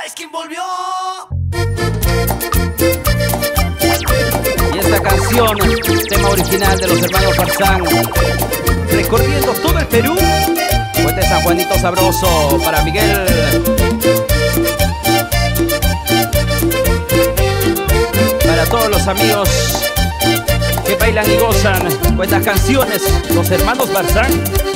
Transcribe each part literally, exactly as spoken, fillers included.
Mariskin volvió. Y esta canción, tema original de los hermanos Farsán, recorriendo todo el Perú. Fuente San Juanito Sabroso para Miguel. Para todos los amigos que bailan y gozan con estas canciones, los hermanos Farsán.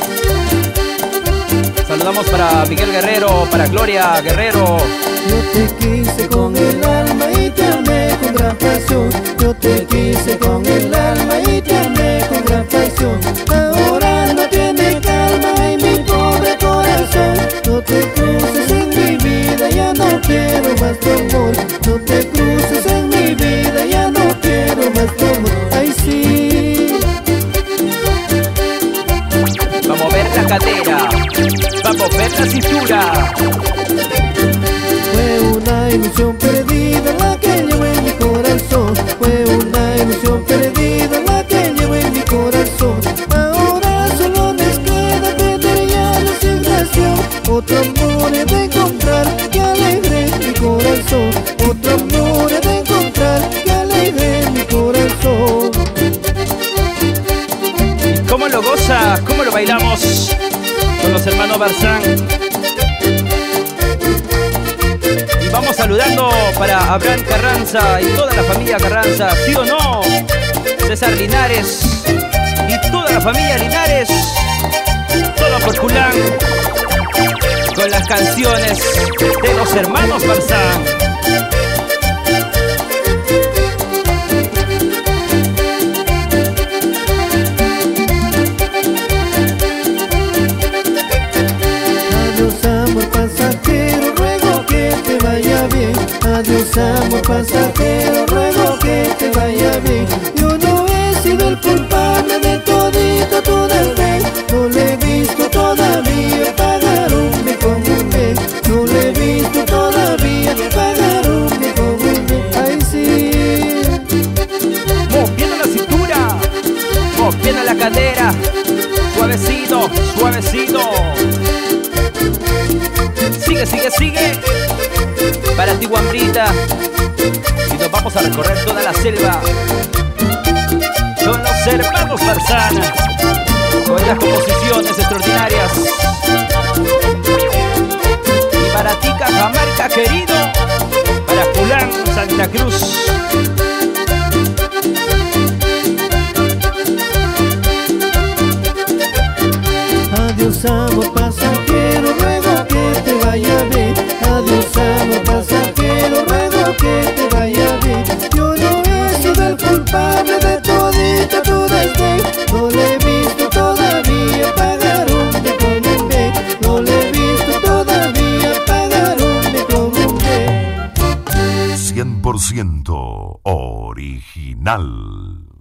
Saludamos para Miguel Guerrero, para Gloria Guerrero. Yo te quise con el alma y te amé con gran pasión. Yo te quise con el alma y te amé con gran pasión. Ahora no tiene calma en mi pobre corazón. No te cruces en mi vida, ya no quiero más tu amor. No te cruces en mi vida, ya no quiero más tu amor. Ay sí. Vamos a ver la cadera, vamos a ver la cintura. Fue una ilusión perdida la que llevo en mi corazón. Fue una ilusión perdida la que llevo en mi corazón. Ahora solo nos queda tener ya resignación. Otro amor he de encontrar que alegre mi corazón. Otro amor he de encontrar que alegre mi corazón. ¿Cómo lo goza? ¿Cómo lo bailamos con los hermanos Farsán? Y vamos saludando para Abraham Carranza y toda la familia Carranza, ¿sí o no? César Linares y toda la familia Linares, todo por Culán, con las canciones de los hermanos Farsán. Adiós amor pasajero, ruego que te vaya bien. Yo no he sido el culpable de todito tu desdén. No le he visto todavía pagar un bien con un bien. No le he visto todavía pagar un bien con un bien. Ay sí. Moviendo la cintura, moviendo la cadera, suavecito, suavecito. Sigue, sigue, sigue. Para ti, Guambrita. Y nos vamos a recorrer toda la selva con los hermanos Farsán, con las composiciones extraordinarias. Y para ti, Cajamarca querido, para Culán, Santa Cruz. Adiós amor pasajero, ruego que te vaya bien. Adiós amor pasajero, ruego que te vaya bien. Yo no he sido el culpable de todito tu desdén. No le he visto todavía pagar un bien con un bien. No le he visto todavía pagar un bien con un bien. cien por ciento original.